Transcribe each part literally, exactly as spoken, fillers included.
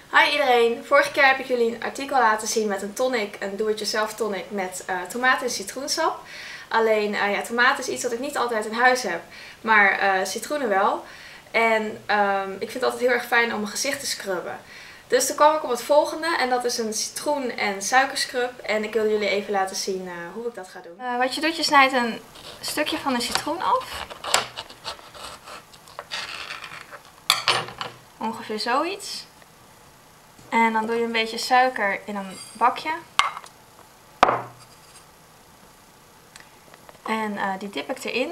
Hi iedereen! Vorige keer heb ik jullie een artikel laten zien met een tonic, een do-it-yourself tonic met uh, tomaten en citroensap. Alleen uh, ja, tomaten is iets wat ik niet altijd in huis heb, maar uh, citroenen wel. En um, ik vind het altijd heel erg fijn om mijn gezicht te scrubben. Dus toen kwam ik op het volgende en dat is een citroen- en suikerscrub. En ik wil jullie even laten zien uh, hoe ik dat ga doen. Uh, wat je doet, je snijdt een stukje van de citroen af. Ongeveer zoiets. En dan doe je een beetje suiker in een bakje. En uh, die dip ik erin.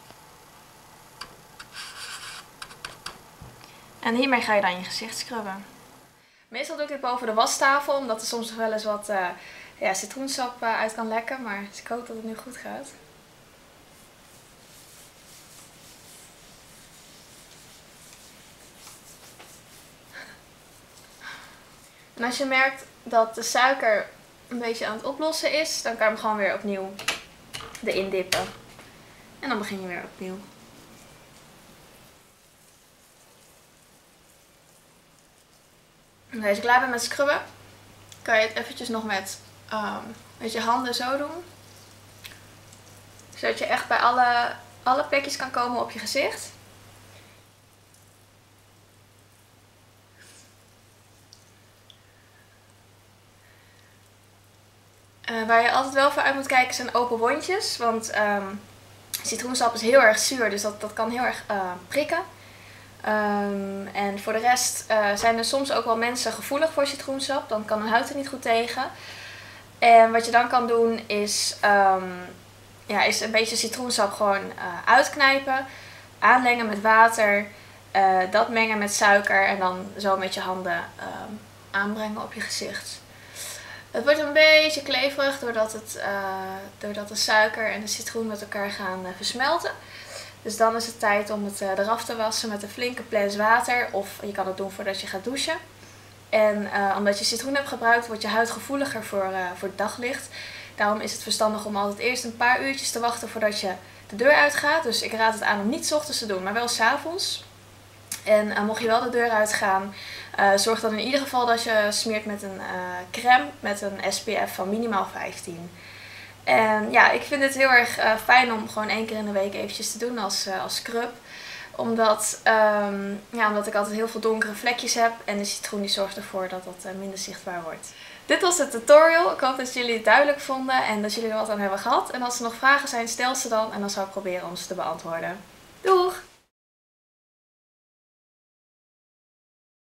En hiermee ga je dan je gezicht scrubben. Meestal doe ik dit boven de wastafel, omdat er soms nog wel eens wat uh, ja, citroensap uh, uit kan lekken. Maar dus ik hoop dat het nu goed gaat. En als je merkt dat de suiker een beetje aan het oplossen is, dan kan je hem gewoon weer opnieuw erin dippen. En dan begin je weer opnieuw. En als je klaar bent met scrubben, kan je het eventjes nog met, um, met je handen zo doen. Zodat je echt bij alle, alle plekjes kan komen op je gezicht. Uh, waar je altijd wel voor uit moet kijken zijn open wondjes. Want um, citroensap is heel erg zuur, dus dat, dat kan heel erg uh, prikken. Um, en voor de rest uh, zijn er soms ook wel mensen gevoelig voor citroensap. Dan kan hun huid er niet goed tegen. En wat je dan kan doen is, um, ja, is een beetje citroensap gewoon uh, uitknijpen. Aanlengen met water. Uh, dat mengen met suiker en dan zo met je handen uh, aanbrengen op je gezicht. Het wordt een beetje kleverig doordat, het, uh, doordat de suiker en de citroen met elkaar gaan uh, versmelten. Dus dan is het tijd om het uh, eraf te wassen met een flinke ples water. Of je kan het doen voordat je gaat douchen. En uh, omdat je citroen hebt gebruikt, wordt je huid gevoeliger voor, uh, voor het daglicht. Daarom is het verstandig om altijd eerst een paar uurtjes te wachten voordat je de deur uitgaat. Dus ik raad het aan om niet 's ochtends te doen, maar wel 's avonds. En uh, mocht je wel de deur uitgaan, uh, zorg dan in ieder geval dat je smeert met een uh, crème met een S P F van minimaal vijftien. En ja, ik vind het heel erg uh, fijn om gewoon één keer in de week eventjes te doen als, uh, als scrub. Omdat, um, ja, omdat ik altijd heel veel donkere vlekjes heb en de citroen die zorgt ervoor dat dat uh, minder zichtbaar wordt. Dit was de tutorial. Ik hoop dat jullie het duidelijk vonden en dat jullie er wat aan hebben gehad. En als er nog vragen zijn, stel ze dan en dan zal ik proberen om ze te beantwoorden. Doeg!